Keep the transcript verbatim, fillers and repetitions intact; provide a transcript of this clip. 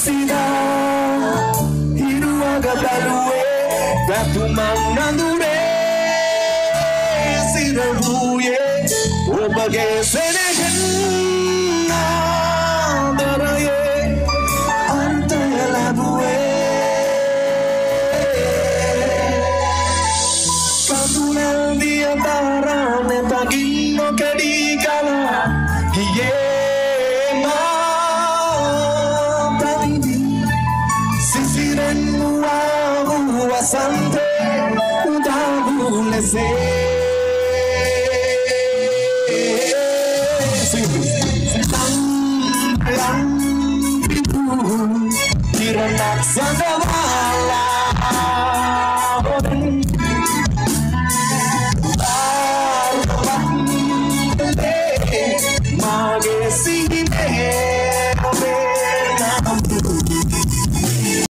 Sida Hiruaga balue Gatumangandure Sida buye Obage senegana Daraye Antaya labue Katunel diantara Netagino kedikala Hiye Sante Udabulese Lang Lang Pitu Kiranak Sandawala Mage Sigi